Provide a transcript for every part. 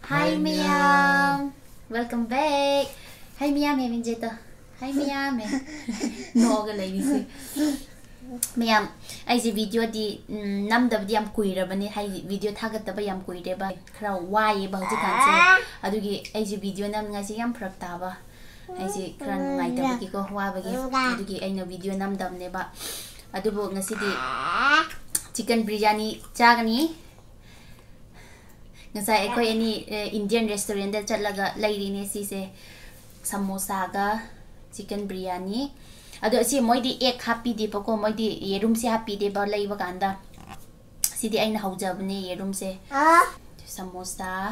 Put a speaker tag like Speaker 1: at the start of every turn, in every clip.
Speaker 1: Hi Miyam, welcome back. Hi Miyam, mình chơi tờ. Hi Miyam, no cái này đi xí. Miyam, ai chỉ video đi năm đợt đi am quỳ rồi bên này hay video thắc cái tập am quỳ đấy ba. Khao why bao nhiêu tháng chứ? Adu cái ai chỉ video năm ngay chỉ am prak ta ba. Ai chỉ khăn ngay tập cái có hoa bagi. Adu cái ai no video năm đợt này ba. Adu bộ ngay chỉ đi chicken biryani cha cái ní. Ngasai akhoi ani Indian restaurant da chatlaga lairi ne si se samosa ga chicken biryani ado si moidi egg happy di pako moidi yerum se happy de ba laiba kanda si di aina haujabne yerum se samosa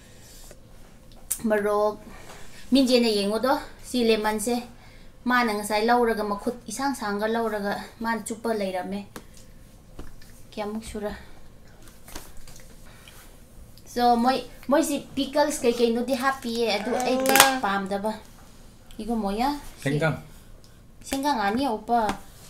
Speaker 1: marok minje ne yengo do si lemon se ma na ngasai lauraga makhut isang sanga lauraga man chupa lairame kyamuk sura. So moi si pickles kay no di happy adu ay pam da ba igo moya 생강 아니야 오빠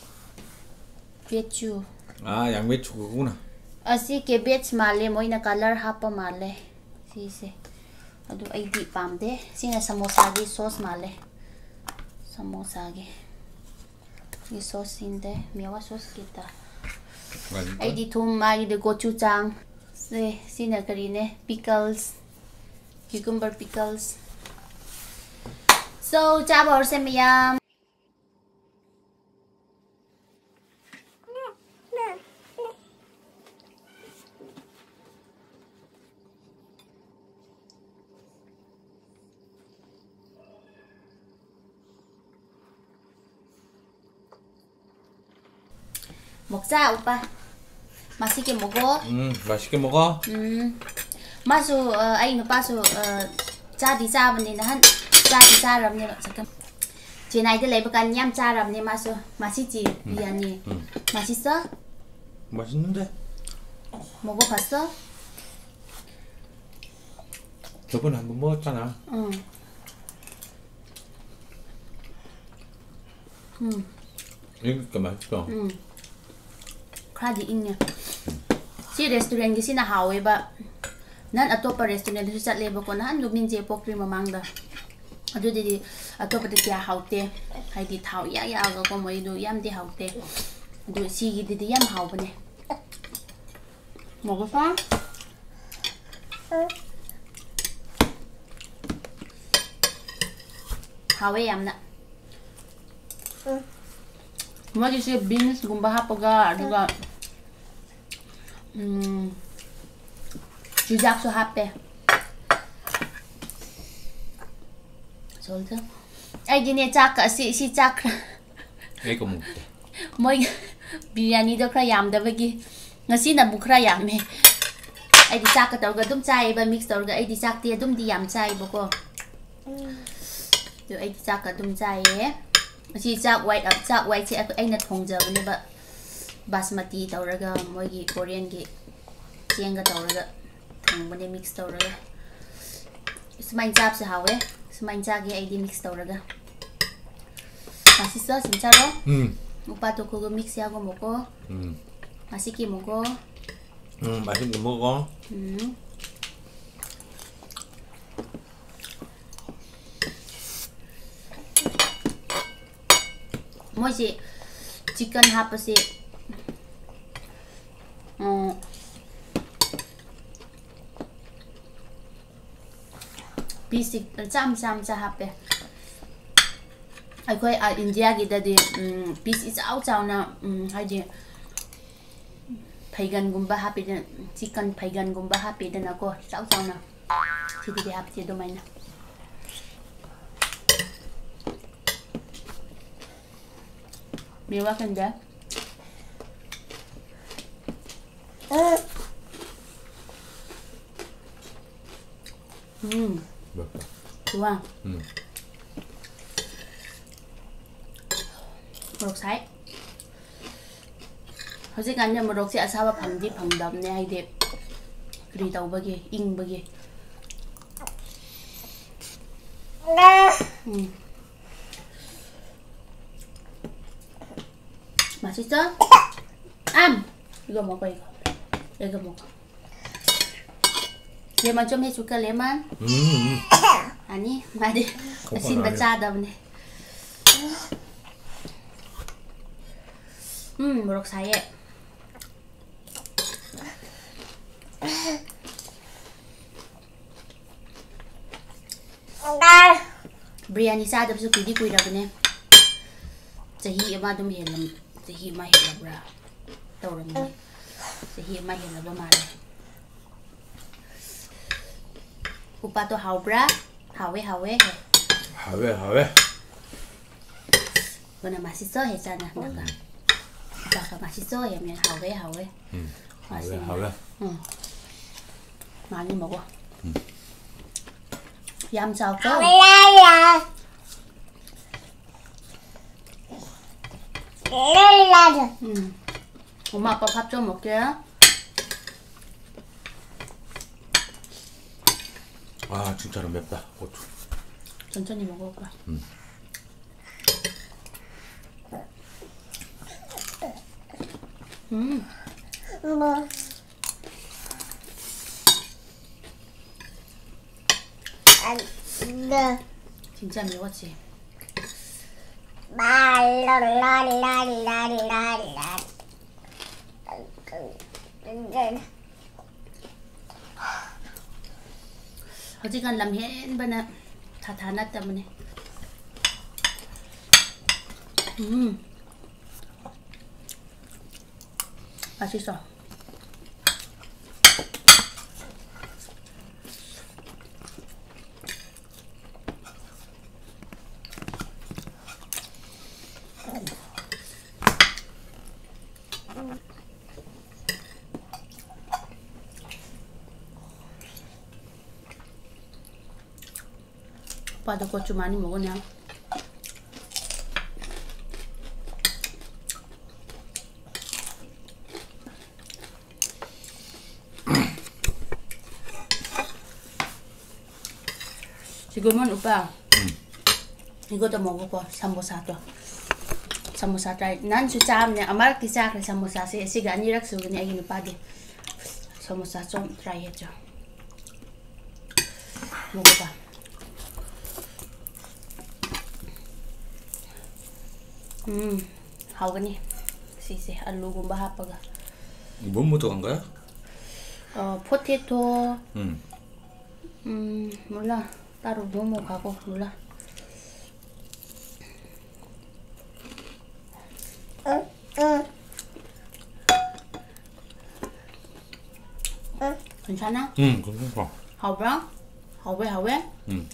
Speaker 1: 배추
Speaker 2: 양배추 그거구나
Speaker 1: si cabbage male moina color hapa male si adu ay di pam de singa samosa gi sauce male samosa gi i sauce inde mewa sauce kita ay di thum mari de gochujang sina karine pickles cucumber pickles so chaba se Miyam 먹자 오빠 맛있게 먹어.
Speaker 2: 맛있게 먹어.
Speaker 1: 마수 아이는 빠수 짜디 짜버니는 한 짜디 짜랍니 잠깐. 제 나이들 레버간 냠 짜랍니 마수 맛있지 미안이. 맛있어?
Speaker 2: 맛있는데?
Speaker 1: 먹어봤어?
Speaker 2: 저번에 한번 먹었잖아. 이거 맛있어.
Speaker 1: 크라디 있냐? Si restaurant gisi na hawe ba nan atopa restaurant su chat leba ko nan lumin je pokri mamangda adu di atopa de kya haute hai di thau ya ga ko moi du yam di haute adu si gi di yam hau bane mo ko fa hawe yam na mo gi si beans gumba hapaga aduga 주작수 합배 솔트 아이디네 짝가 시 짝
Speaker 2: 이거 먹게
Speaker 1: 뭐 비리야니도 크라 얌다버기 ngasi bu khra yame aidi chak ka tawga dum chai ba mix tawga aidi chak ti dum di yam chai boko yo aidi chak ka dum chai e si chak white chi aina thongjabane ba basmati tawraga moigi Korean gi chenga tawraga thongbane mix tawraga smain chap se hawe smain chak gi aidi mix tawraga masisa sincharo upa to ko mix ya go moko masiki moko
Speaker 2: 맛있게 먹어.
Speaker 1: 뭐지 chicken hapasi basic cham cha hape ai khoi India gi da de piece is out na haidi phaigan gumba hape de chicken phaigan gumba hape de na ko chau na thidi hape de maina mewa kan da 좋아. Murok sai. Hojik anya murok si asawa phangdi phangdam ne ai de kri tau bagi ing bagi. 맛있어? 이거 먹어 이거 먹어. 레몬 좀 해줄까 레몬? 아니 말이 신발 짜다보네. 모록 사이에. Biryani 짜다면서 그리 구이라보네. 자히 아마 좀 헬람 자히 아마 헬라브라 떠오르네. 자히 아마 헬라브 말해. 오빠 또 하우브라? 하웨.
Speaker 2: 하웨.
Speaker 1: 그거는 맛있어 했잖아. 내가. 오빠가 맛있어 하면 하웨.
Speaker 2: 하웨.
Speaker 1: 응. 많이 먹어. 얌 sao cơ? 엄마 아빠 밥 좀 먹게.
Speaker 2: 아 진짜로 맵다 고추.
Speaker 1: 천천히 먹어 오빠. 진짜 매웠지. 어지간 làm hẹn bên này thả nát 때문에. 맛있어. 오빠도 고추 많이 먹으냐? 지금은 오빠 이것도 먹어봐. 삼보사도. 삼보사 try. 난 수짬네. 아마 기사를 삼보사세. 시간 아니락 수근이 애기 누빠디. 삼보사 좀 try 해줘. 먹어봐. 하오가니. 시시 알루곰바 하빠가.
Speaker 2: 뭐 묻어간 거야?
Speaker 1: 포테토. 몰라. 따로 넘어가고 몰라. 괜찮아?
Speaker 2: 괜찮아.
Speaker 1: 하오브랑? 하오웨?
Speaker 2: 하웨.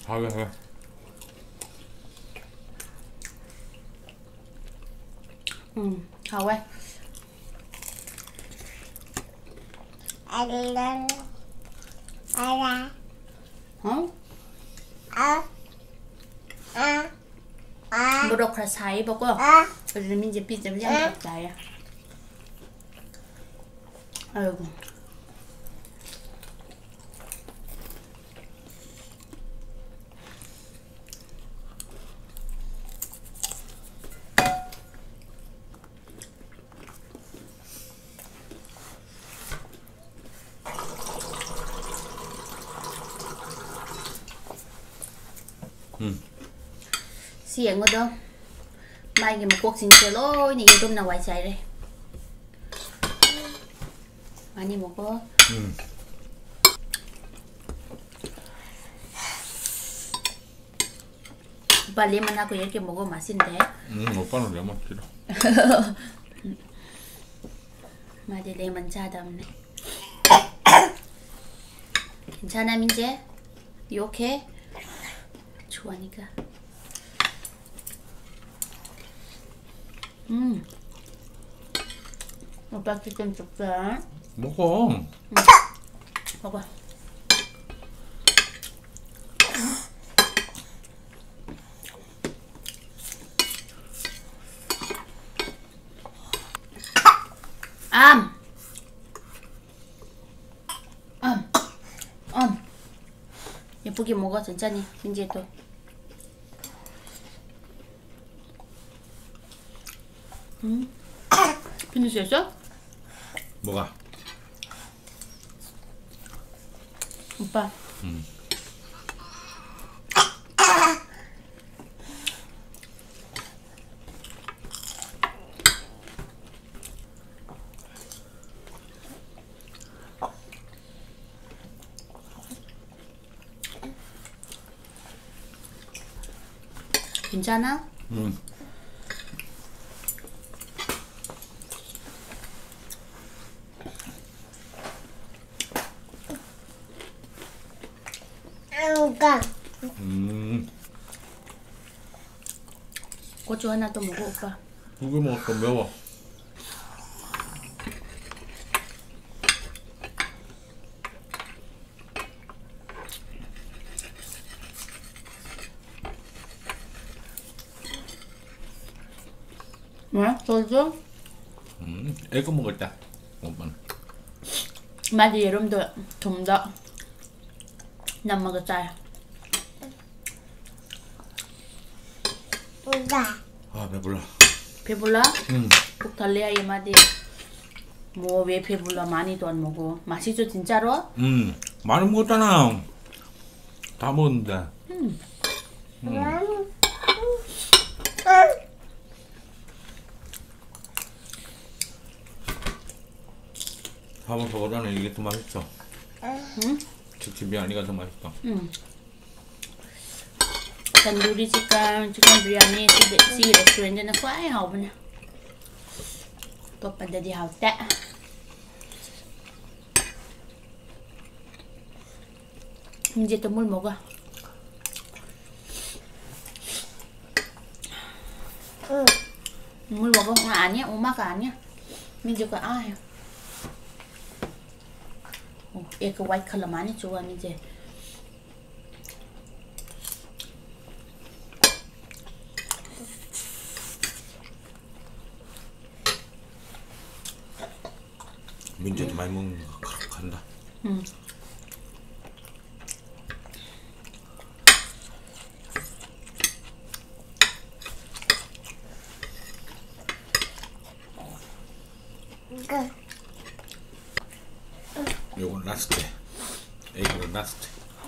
Speaker 1: 하오웨. 어? Bột là sấy bọc không? Bây giờ mình chỉ biết chấm chấm bọc trái à. Xiềng quá đâu. Mai một cuộc xin chơi lôi này YouTube nào quay chạy đây. 많이 먹어. 오빠 레몬하고 이렇게 먹어 맛있는데.
Speaker 2: 오빠는 레몬 싫어.
Speaker 1: 맞아 레몬 짜다네. 괜찮아 민재? 이렇게 좋아하니까. 오빠 치킨 줄까?
Speaker 2: 먹어.
Speaker 1: 먹어. 예쁘게 먹어 천천히 민지도. 피니시했어?
Speaker 2: 뭐가?
Speaker 1: 오빠. 괜찮아? 고추 하나 더 먹어 오빠.
Speaker 2: 두 개 먹었어. 매워.
Speaker 1: 왜? 소주?
Speaker 2: 애거 먹었다. 오빠는.
Speaker 1: 맞아, 여름도 좀 더 난 먹었어요.
Speaker 2: 아 배불러.
Speaker 1: 배불러? 꼭 달래야 이 말이. 뭐 왜 배불러? 많이도 안 먹어. 맛있어 진짜로?
Speaker 2: 많이 먹었잖아. 다 먹었는데. 밥은 저거잖아. 이게 더 맛있어. 치킨 비리아니가 더 맛있어.
Speaker 1: Tandoori chicken biryani si restaurant cho nó khoái hậu bên nè. Tốt bạn đi học đã. 이제 또 물 먹어. 물 먹어? 아니야, 엄마가 아니야. 민주가 아야. 얘가 화이트 컬러 많이 좋아 이제.
Speaker 2: 민주도 많이 먹는 거 그렇게 간다. 요건 라스트. 이거는 라스트.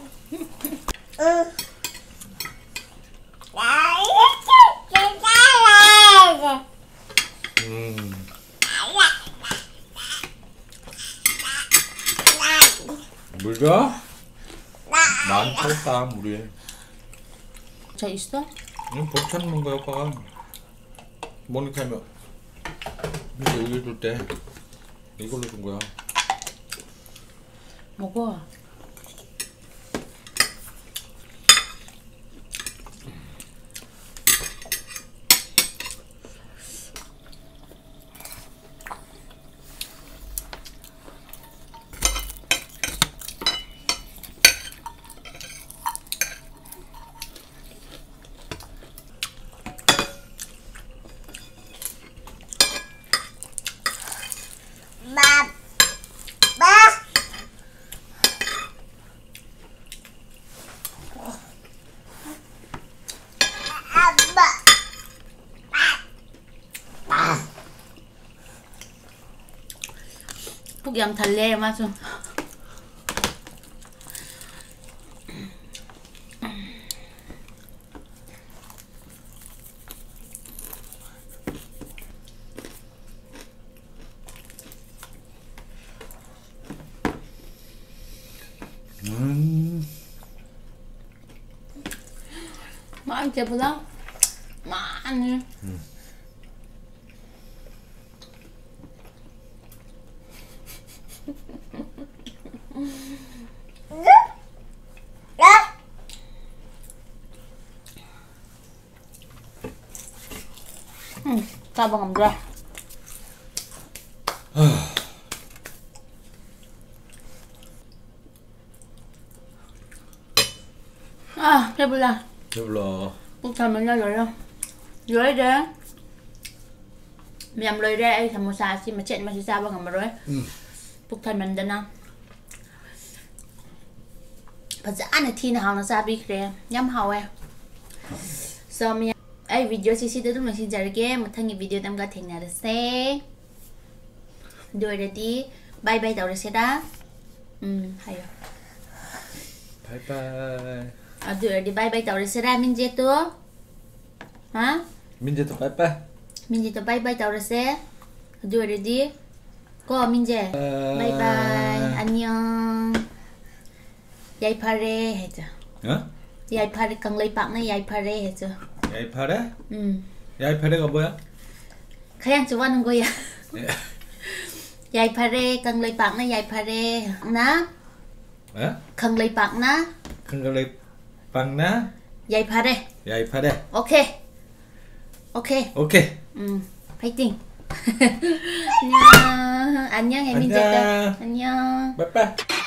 Speaker 2: 물 줘? 많다 물이.
Speaker 1: 저 있어?
Speaker 2: 이거 버튼 먹는 거야 오빠가. 모니터면 이제 우유 줄 때 이걸로 준 거야.
Speaker 1: 먹어. 푹 달래 맛은. 많이 배불러? 많이. 가방 안 돼. 아, 배불러.
Speaker 2: 배불러.
Speaker 1: Bút thầm mình rồi đâu. Rồi đấy. Mình lời ra ai thầm một xà xin mà chuyện mà sao bằng mà rồi. Bút thầm mình đây nào. Và giá này thì nào nó ra bị kìa. Nhắm hầu em. So mình ai video sisi itu masih jarge mathangi video tam ga thengna rase. Do ready. Bye bye tau rase da. Hayo.
Speaker 2: 바이바이.
Speaker 1: 아들 어디 바이바이 따오르세라 민지도? 어?
Speaker 2: 민재도 바이바이.
Speaker 1: 민지도 바이바이 따오르세? 아들 어디? 고 민재. 바이바이. 안녕. 야이 파래 해줘.
Speaker 2: 어?
Speaker 1: 야이 파래 강레이 빵네 야이 파래 해줘.
Speaker 2: 야이 파래?
Speaker 1: 응.
Speaker 2: 야이 파래가 뭐야?
Speaker 1: 그냥 좋아하는 거야. 야이 파래 강레이 빵네 야이 파래 나?
Speaker 2: 어?
Speaker 1: 강레이 빵나?
Speaker 2: 큰걸레 빵나?
Speaker 1: 야이 파래.
Speaker 2: 야이 파래.
Speaker 1: 오케이. 오케이.
Speaker 2: 오케이.
Speaker 1: 파이팅. 안녕. 안녕 혜민제도. 안녕.
Speaker 2: 바이바이.